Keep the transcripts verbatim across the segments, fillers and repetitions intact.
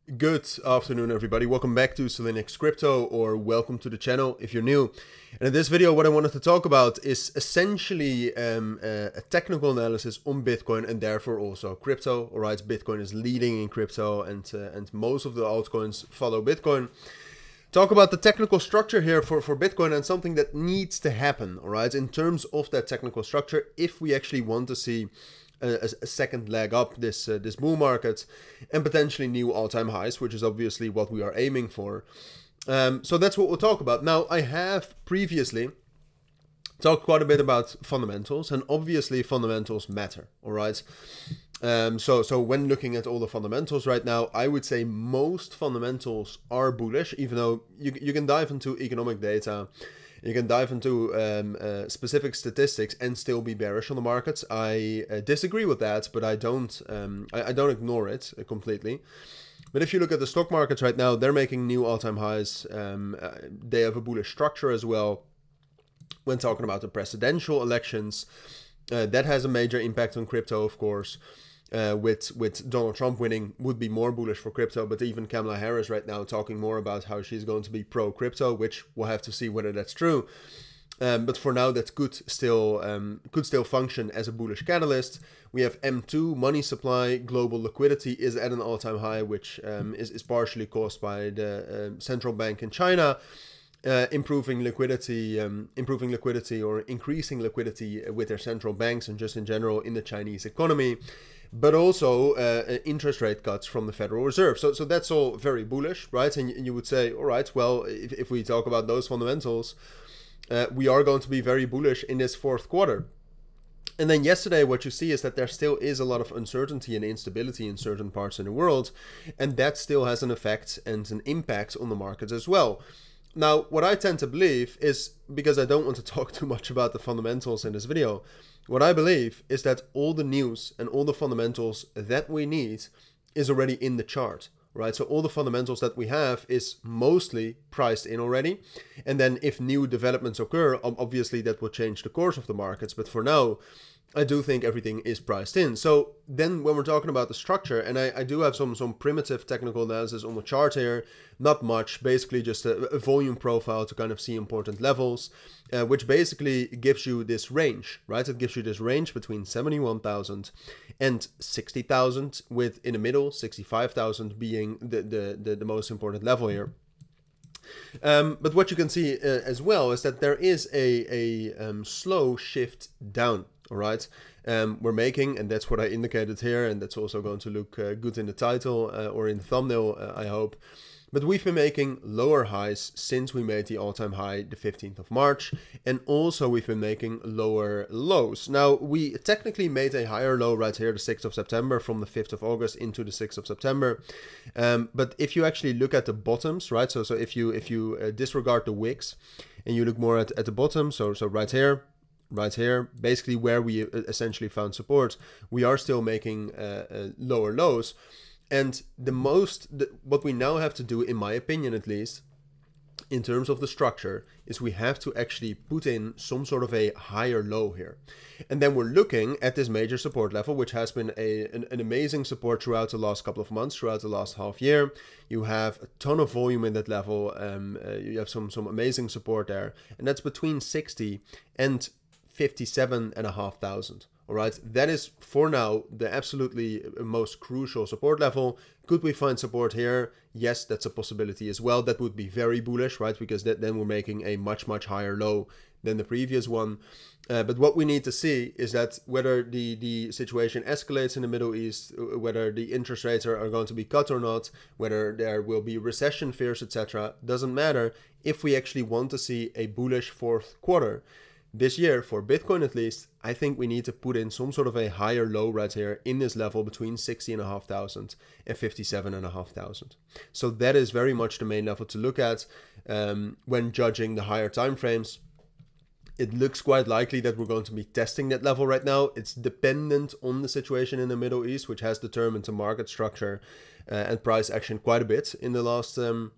Good afternoon, everybody. Welcome back to Cilinix Crypto, or welcome to the channel if you're new. And in this video, what I wanted to talk about is essentially um, a, a technical analysis on Bitcoin and therefore also crypto. All right, Bitcoin is leading in crypto, and uh, and most of the altcoins follow Bitcoin. Talk about the technical structure here for, for Bitcoin and something that needs to happen, all right, in terms of that technical structure if we actually want to see a, a second leg up this uh, this bull market and potentially new all-time highs, which is obviously what we are aiming for. Um, so that's what we'll talk about. Now, I have previously talked quite a bit about fundamentals, and obviously fundamentals matter, all right? Um, so, so when looking at all the fundamentals right now, I would say most fundamentals are bullish, even though you, you can dive into economic data, you can dive into um, uh, specific statistics and still be bearish on the markets. I uh, disagree with that, but I don't, um, I, I don't ignore it uh, completely. But if you look at the stock markets right now, they're making new all-time highs. Um, uh, they have a bullish structure as well. When talking about the presidential elections, uh, that has a major impact on crypto, of course. Uh, with with Donald Trump winning would be more bullish for crypto, but even Kamala Harris right now talking more about how she's going to be pro-crypto, which we'll have to see whether that's true. Um, but for now, that could still um, could still function as a bullish catalyst. We have M two, money supply, global liquidity is at an all-time high, which um, is, is partially caused by the uh, central bank in China. Uh, improving liquidity, um, improving liquidity or increasing liquidity with their central banks and just in general in the Chinese economy, but also uh, interest rate cuts from the Federal Reserve. So, so that's all very bullish, right? And you would say, all right, well, if, if we talk about those fundamentals, uh, we are going to be very bullish in this fourth quarter. And then yesterday, what you see is that there still is a lot of uncertainty and instability in certain parts in the world, and that still has an effect and an impact on the markets as well. Now, what I tend to believe is, because I don't want to talk too much about the fundamentals in this video, what I believe is that all the news and all the fundamentals that we need is already in the chart, right? So all the fundamentals that we have is mostly priced in already. And then if new developments occur, obviously that will change the course of the markets. But for now, I do think everything is priced in. So then when we're talking about the structure, and I, I do have some, some primitive technical analysis on the chart here, not much, basically just a, a volume profile to kind of see important levels, uh, which basically gives you this range, right? It gives you this range between seventy-one thousand and sixty thousand, with in the middle, sixty-five thousand being the, the, the, the most important level here. Um, but what you can see uh, as well is that there is a, a um, slow shift down. All right, um, we're making, and that's what I indicated here, and that's also going to look uh, good in the title uh, or in the thumbnail, uh, I hope. But we've been making lower highs since we made the all-time high the fifteenth of March, and also we've been making lower lows. Now, we technically made a higher low right here, the sixth of September, from the fifth of August into the sixth of September. Um, but if you actually look at the bottoms, right, so so if you if you uh, disregard the wicks and you look more at, at the bottom, so so right here, right here, basically where we essentially found support, we are still making uh, uh, lower lows. And the most, the, what we now have to do, in my opinion at least, in terms of the structure, is we have to actually put in some sort of a higher low here. And then we're looking at this major support level, which has been a, an, an amazing support throughout the last couple of months, throughout the last half year. You have a ton of volume in that level. Um, uh, you have some, some amazing support there. And that's between sixty and fifty-seven and a half thousand. All right, that is for now the absolutely most crucial support level. Could we find support here? Yes, that's a possibility as well. That would be very bullish, right? Because that, then we're making a much, much higher low than the previous one. Uh, but what we need to see is that whether the, the situation escalates in the Middle East, whether the interest rates are, are going to be cut or not, whether there will be recession fears, et cetera, doesn't matter. If we actually want to see a bullish fourth quarter this year, for Bitcoin at least, I think we need to put in some sort of a higher low right here in this level between sixty and a half thousand and fifty-seven and a half thousand. So that is very much the main level to look at um, when judging the higher time frames. It looks quite likely that we're going to be testing that level right now. It's dependent on the situation in the Middle East, which has determined the market structure uh, and price action quite a bit in the last um,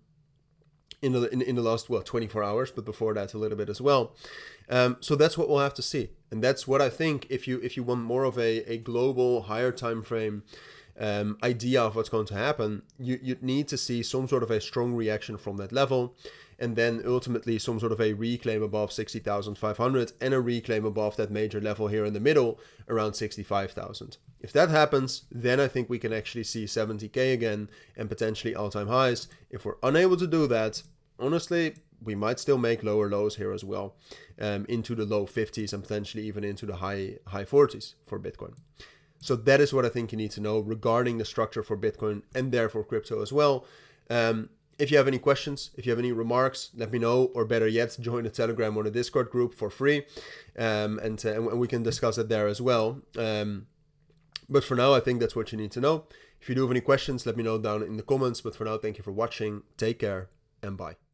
in the in, in the last well twenty-four hours, but before that a little bit as well. Um, so that's what we'll have to see, and that's what I think. If you if you want more of a a global higher time frame um, idea of what's going to happen, you, you'd need to see some sort of a strong reaction from that level, and then ultimately some sort of a reclaim above sixty thousand five hundred and a reclaim above that major level here in the middle around sixty-five thousand. If that happens, then I think we can actually see seventy K again and potentially all-time highs. If we're unable to do that, honestly, we might still make lower lows here as well, um, into the low fifties and potentially even into the high high forties for Bitcoin. So that is what I think you need to know regarding the structure for Bitcoin and therefore crypto as well. Um, if you have any questions, if you have any remarks, let me know, or better yet, join the Telegram or the Discord group for free, um, and, uh, and we can discuss it there as well. Um, but for now, I think that's what you need to know. If you do have any questions, let me know down in the comments. But for now, thank you for watching. Take care and bye.